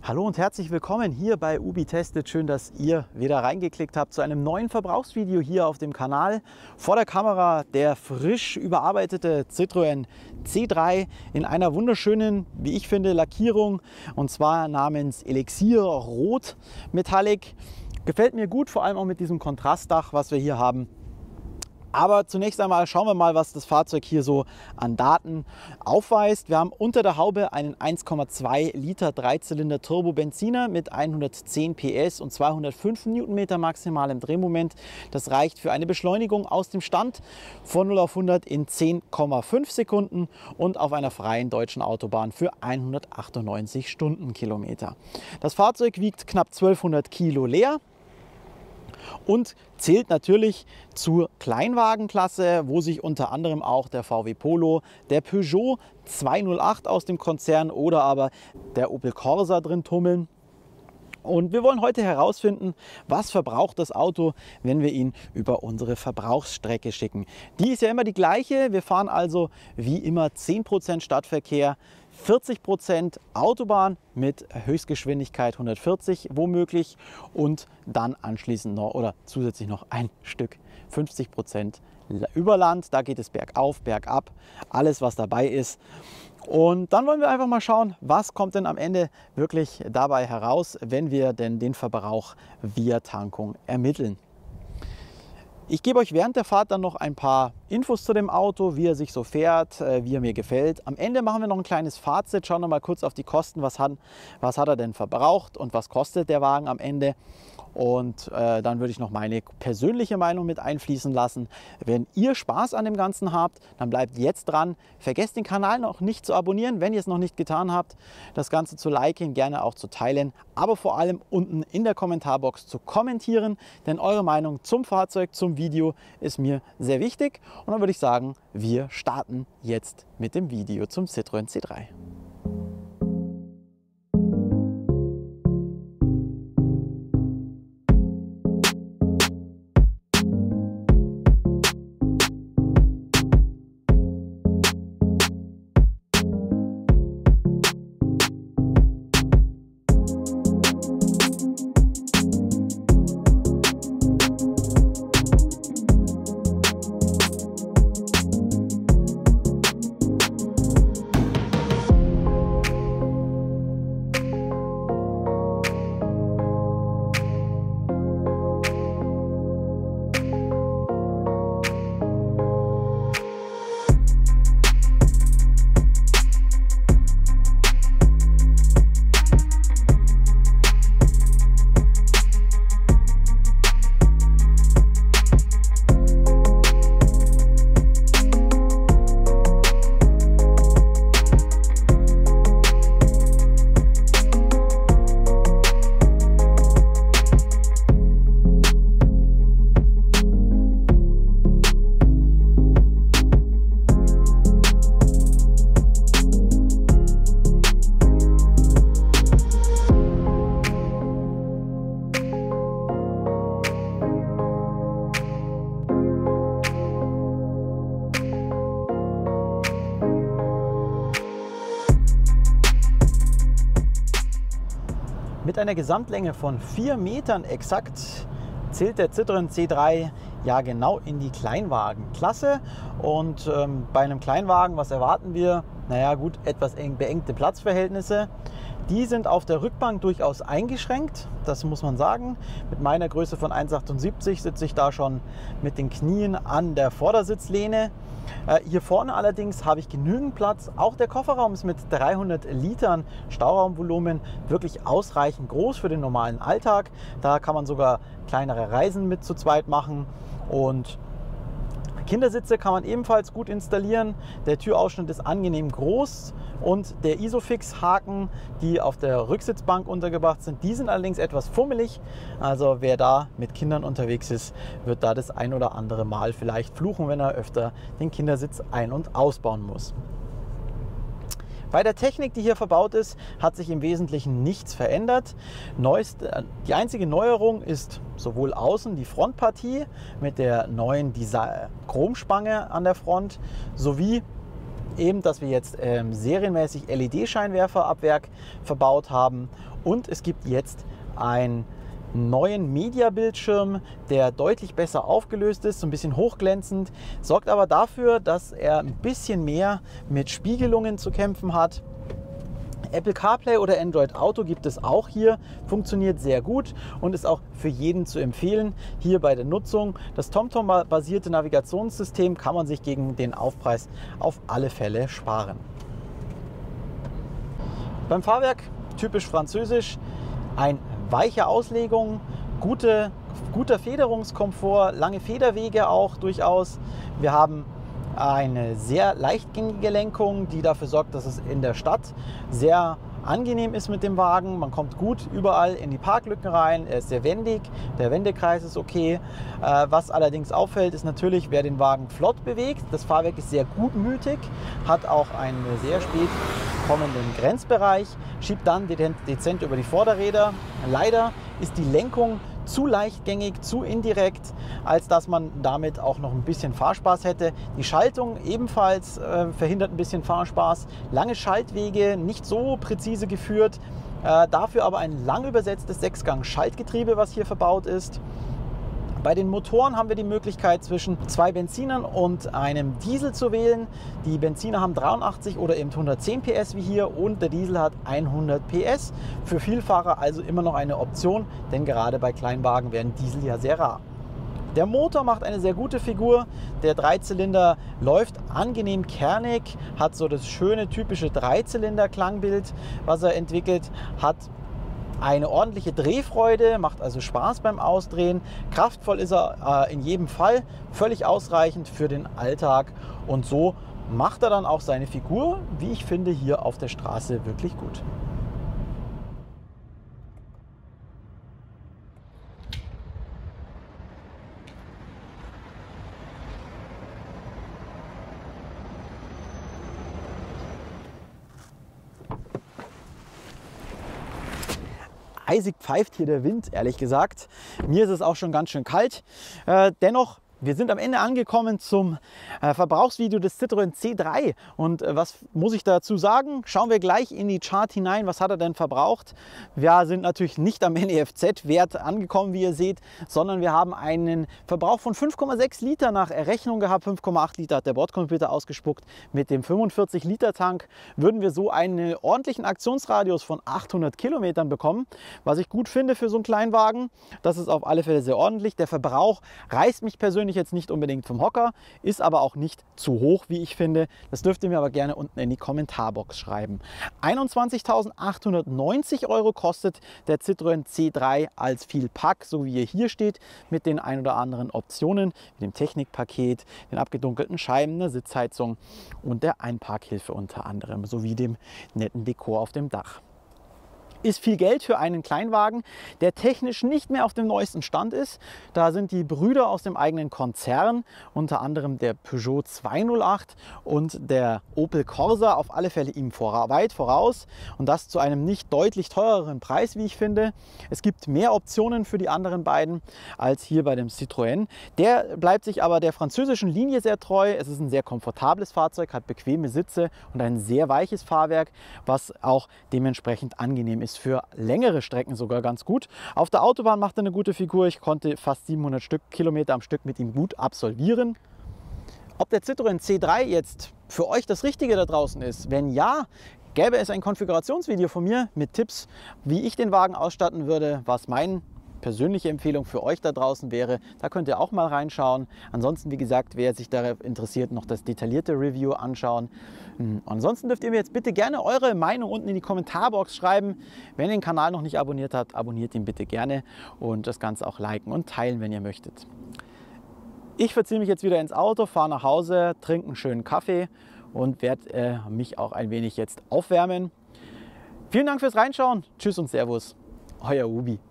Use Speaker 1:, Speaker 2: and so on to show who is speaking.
Speaker 1: Hallo und herzlich willkommen hier bei Ubi Testet. Schön, dass ihr wieder reingeklickt habt zu einem neuen Verbrauchsvideo hier auf dem Kanal. Vor der Kamera der frisch überarbeitete Citroën C3 in einer wunderschönen, wie ich finde, Lackierung, und zwar namens Elixier Rot Metallic. Gefällt mir gut, vor allem auch mit diesem Kontrastdach, was wir hier haben. Aber zunächst einmal schauen wir mal, was das Fahrzeug hier so an Daten aufweist. Wir haben unter der Haube einen 1,2 Liter Dreizylinder Turbo-Benziner mit 110 PS und 205 Newtonmeter maximalem Drehmoment. Das reicht für eine Beschleunigung aus dem Stand von 0 auf 100 in 10,5 Sekunden und auf einer freien deutschen Autobahn für 198 Stundenkilometer. Das Fahrzeug wiegt knapp 1200 Kilo leer und zählt natürlich zur Kleinwagenklasse, wo sich unter anderem auch der VW Polo, der Peugeot 208 aus dem Konzern oder aber der Opel Corsa drin tummeln. Und wir wollen heute herausfinden, was verbraucht das Auto, wenn wir ihn über unsere Verbrauchsstrecke schicken. Die ist ja immer die gleiche. Wir fahren also wie immer 10% Stadtverkehr, 40% Autobahn mit Höchstgeschwindigkeit 140 womöglich und dann anschließend noch oder zusätzlich noch ein Stück 50% Überland. Da geht es bergauf, bergab, alles was dabei ist. Und dann wollen wir einfach mal schauen, was kommt denn am Ende wirklich dabei heraus, wenn wir denn den Verbrauch via Tankung ermitteln. Ich gebe euch während der Fahrt dann noch ein paar Infos zu dem Auto, wie er sich so fährt, wie er mir gefällt. Am Ende machen wir noch ein kleines Fazit, schauen wir mal kurz auf die Kosten, was hat er denn verbraucht und was kostet der Wagen am Ende. Und dann würde ich noch meine persönliche Meinung mit einfließen lassen. Wenn ihr Spaß an dem Ganzen habt, dann bleibt jetzt dran. Vergesst den Kanal noch nicht zu abonnieren, wenn ihr es noch nicht getan habt. Das Ganze zu liken, gerne auch zu teilen, aber vor allem unten in der Kommentarbox zu kommentieren, denn eure Meinung zum Fahrzeug, zum Video ist mir sehr wichtig. Und dann würde ich sagen, wir starten jetzt mit dem Video zum Citroën C3. Mit einer Gesamtlänge von 4 Metern exakt zählt der Citroën C3 ja genau in die Kleinwagenklasse. Und bei einem Kleinwagen, was erwarten wir? Naja gut, etwas beengte Platzverhältnisse. Die sind auf der Rückbank durchaus eingeschränkt, das muss man sagen. Mit meiner Größe von 1,78 sitze ich da schon mit den Knien an der Vordersitzlehne. Hier vorne allerdings habe ich genügend Platz. Auch der Kofferraum ist mit 300 Litern Stauraumvolumen wirklich ausreichend groß für den normalen Alltag. Da kann man sogar kleinere Reisen mit zu zweit machen. Und Kindersitze kann man ebenfalls gut installieren. Der Türausschnitt ist angenehm groß und der Isofix-Haken, die auf der Rücksitzbank untergebracht sind, die sind allerdings etwas fummelig. Also wer da mit Kindern unterwegs ist, wird da das ein oder andere Mal vielleicht fluchen, wenn er öfter den Kindersitz ein- und ausbauen muss. Bei der Technik, die hier verbaut ist, hat sich im Wesentlichen nichts verändert. Die einzige Neuerung ist sowohl außen die Frontpartie mit der neuen Chromspange an der Front sowie eben, dass wir jetzt serienmäßig LED-Scheinwerfer ab Werk verbaut haben und es gibt jetzt einen neuen Media-Bildschirm, der deutlich besser aufgelöst ist, so ein bisschen hochglänzend, sorgt aber dafür, dass er ein bisschen mehr mit Spiegelungen zu kämpfen hat. Apple CarPlay oder Android Auto gibt es auch hier, funktioniert sehr gut und ist auch für jeden zu empfehlen hier bei der Nutzung. Das TomTom-basierte Navigationssystem kann man sich gegen den Aufpreis auf alle Fälle sparen. Beim Fahrwerk typisch französisch, eine weiche Auslegung, guter Federungskomfort, lange Federwege auch durchaus. Wir haben eine sehr leichtgängige Lenkung, die dafür sorgt, dass es in der Stadt sehr angenehm ist mit dem Wagen. Man kommt gut überall in die Parklücken rein, er ist sehr wendig, der Wendekreis ist okay. Was allerdings auffällt, ist natürlich, wer den Wagen flott bewegt. Das Fahrwerk ist sehr gutmütig, hat auch einen sehr spät kommenden Grenzbereich, schiebt dann dezent über die Vorderräder. Leider ist die Lenkung zu leichtgängig, zu indirekt, als dass man damit auch noch ein bisschen Fahrspaß hätte. Die Schaltung ebenfalls verhindert ein bisschen Fahrspaß. Lange Schaltwege, nicht so präzise geführt, dafür aber ein lang übersetztes 6-Gang-Schaltgetriebe, was hier verbaut ist. Bei den Motoren haben wir die Möglichkeit, zwischen 2 Benzinern und einem Diesel zu wählen. Die Benziner haben 83 oder eben 110 PS wie hier und der Diesel hat 100 PS. Für Vielfahrer also immer noch eine Option, denn gerade bei Kleinwagen werden Diesel ja sehr rar. Der Motor macht eine sehr gute Figur. Der Dreizylinder läuft angenehm kernig, hat so das schöne typische Dreizylinder-Klangbild, was er entwickelt hat. Eine ordentliche Drehfreude, macht also Spaß beim Ausdrehen. Kraftvoll ist er in jedem Fall, völlig ausreichend für den Alltag. Und so macht er dann auch seine Figur, wie ich finde, hier auf der Straße wirklich gut. Eisig pfeift hier der Wind, ehrlich gesagt. Mir ist es auch schon ganz schön kalt. Dennoch, wir sind am Ende angekommen zum Verbrauchsvideo des Citroën C3. Und was muss ich dazu sagen? Schauen wir gleich in die Chart hinein. Was hat er denn verbraucht? Wir sind natürlich nicht am NEFZ-Wert angekommen, wie ihr seht, sondern wir haben einen Verbrauch von 5,6 Liter nach Errechnung gehabt. 5,8 Liter hat der Bordcomputer ausgespuckt. Mit dem 45-Liter-Tank würden wir so einen ordentlichen Aktionsradius von 800 Kilometern bekommen. Was ich gut finde für so einen Kleinwagen. Das ist auf alle Fälle sehr ordentlich. Der Verbrauch reißt mich persönlich jetzt nicht unbedingt vom Hocker, ist aber auch nicht zu hoch, wie ich finde. Das dürft ihr mir aber gerne unten in die Kommentarbox schreiben. 21.890 € kostet der Citroën C3 als Vielpack, so wie er hier steht, mit den ein oder anderen Optionen, mit dem Technikpaket, den abgedunkelten Scheiben, der Sitzheizung und der Einparkhilfe unter anderem, sowie dem netten Dekor auf dem Dach. Ist viel Geld für einen Kleinwagen, der technisch nicht mehr auf dem neuesten Stand ist. Da sind die Brüder aus dem eigenen Konzern, unter anderem der Peugeot 208 und der Opel Corsa, auf alle Fälle ihm weit voraus und das zu einem nicht deutlich teureren Preis, wie ich finde. Es gibt mehr Optionen für die anderen beiden als hier bei dem Citroën. Der bleibt sich aber der französischen Linie sehr treu. Es ist ein sehr komfortables Fahrzeug, hat bequeme Sitze und ein sehr weiches Fahrwerk, was auch dementsprechend angenehm ist. Für längere Strecken sogar ganz gut. Auf der Autobahn macht er eine gute Figur. Ich konnte fast 700 Kilometer am Stück mit ihm gut absolvieren. Ob der Citroën C3 jetzt für euch das Richtige da draußen ist? Wenn ja, gäbe es ein Konfigurationsvideo von mir mit Tipps, wie ich den Wagen ausstatten würde, was meine persönliche Empfehlung für euch da draußen wäre. Da könnt ihr auch mal reinschauen. Ansonsten, wie gesagt, wer sich darauf interessiert, noch das detaillierte Review anschauen. Ansonsten dürft ihr mir jetzt bitte gerne eure Meinung unten in die Kommentarbox schreiben. Wenn ihr den Kanal noch nicht abonniert habt, abonniert ihn bitte gerne und das Ganze auch liken und teilen, wenn ihr möchtet. Ich verziehe mich jetzt wieder ins Auto, fahre nach Hause, trinke einen schönen Kaffee und werde mich auch ein wenig jetzt aufwärmen. Vielen Dank fürs Reinschauen. Tschüss und Servus. Euer Ubi.